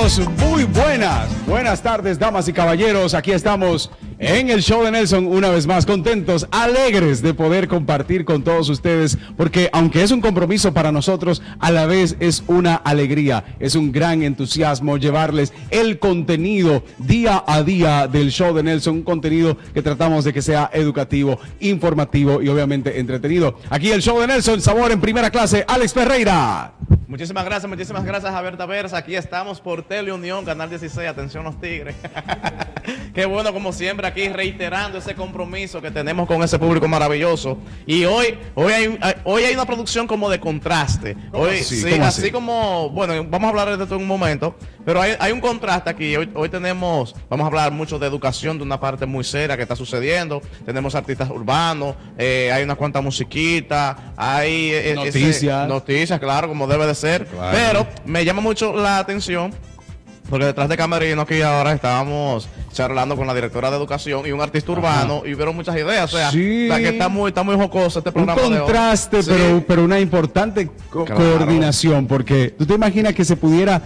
Amigos, muy buenas tardes, damas y caballeros. Aquí estamos en el show de Nelson, una vez más contentos, alegres de poder compartir con todos ustedes, porque aunque es un compromiso para nosotros, a la vez es una alegría, es un gran entusiasmo llevarles el contenido día a día del show de Nelson, un contenido que tratamos de que sea educativo, informativo y obviamente entretenido. Aquí el show de Nelson, sabor en primera clase, Alex Ferreira. Muchísimas gracias, Javier Tavers. Aquí estamos por Teleunión, Canal 16, atención los Tigres. Qué bueno, como siempre, aquí reiterando ese compromiso que tenemos con ese público maravilloso. Y hoy hay una producción como de contraste. Hoy, sí, así como, bueno, vamos a hablar de esto en un momento, pero hay un contraste aquí. Hoy vamos a hablar mucho de educación, de una parte muy seria que está sucediendo. Tenemos artistas urbanos, hay unas cuantas musiquitas, hay noticias, claro, como debe de ser. Claro. Pero me llama mucho la atención porque detrás de camerino aquí ahora estábamos charlando con la directora de educación y un artista urbano. Ajá. Y hubieron muchas ideas, o sea, sí, que está muy jocoso este programa. Un contraste, de hoy. Sí. pero una importante coordinación, porque tú te imaginas que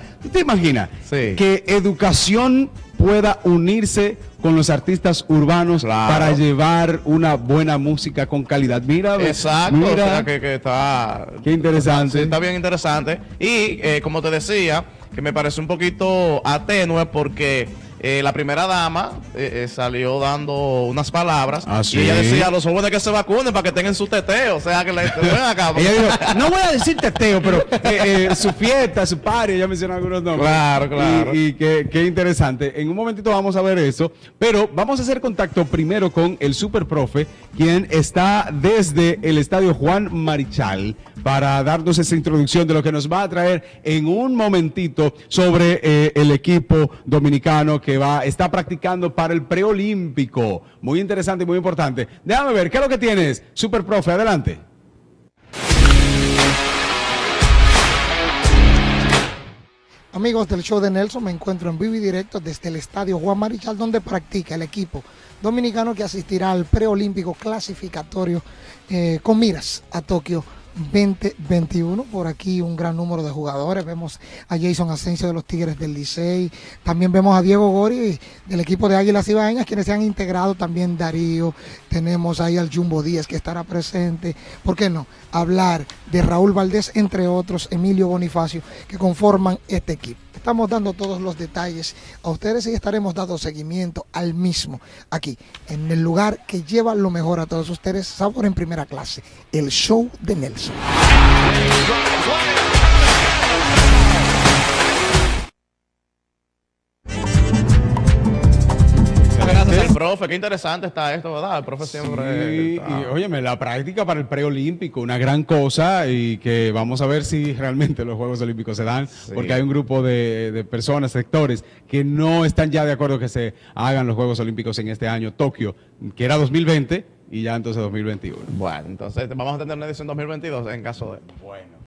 sí, que educación pueda unirse con los artistas urbanos, claro, para llevar una buena música con calidad. Mira, exacto, mira, o sea, que está... Qué interesante. Sí, está bien interesante. Y como te decía, que me parece un poquito atenue porque la primera dama salió dando unas palabras. ¿Sí? Y ella decía a los jóvenes que se vacunen para que tengan su teteo. O sea, que ven acá. Ella dijo, no voy a decir teteo, pero su fiesta, su party, ella mencionó algunos nombres. Claro. Y qué interesante. En un momentito vamos a ver eso, pero vamos a hacer contacto primero con el super profe, quien está desde el estadio Juan Marichal, para darnos esa introducción de lo que nos va a traer en un momentito sobre el equipo dominicano que está practicando para el preolímpico. Muy interesante y muy importante. Déjame ver, ¿qué es lo que tienes? Super profe, adelante. Amigos del show de Nelson, me encuentro en vivo y directo desde el estadio Juan Marichal, donde practica el equipo dominicano que asistirá al preolímpico clasificatorio con miras a Tokio 2021. Por aquí un gran número de jugadores. Vemos a Jason Asensio de los Tigres del Licey. También vemos a Diego Gori del equipo de Águilas Ibaeñas, quienes se han integrado. También Darío. Tenemos ahí al Jumbo Díaz, que estará presente. ¿Por qué no? Hablar de Raúl Valdés, entre otros, Emilio Bonifacio, que conforman este equipo. Estamos dando todos los detalles a ustedes y estaremos dando seguimiento al mismo aquí, en el lugar que lleva lo mejor a todos ustedes. Sabor en primera clase, el show de Nelson. El profe, qué interesante está esto, ¿verdad? El profe siempre... Sí, y óyeme, la práctica para el preolímpico, una gran cosa, y que vamos a ver si realmente los Juegos Olímpicos se dan, sí, porque hay un grupo de personas, sectores, que no están ya de acuerdo que se hagan los Juegos Olímpicos en este año, Tokio, que era 2020, y ya entonces 2021. Bueno, entonces vamos a tener una edición 2022 en caso de... Bueno.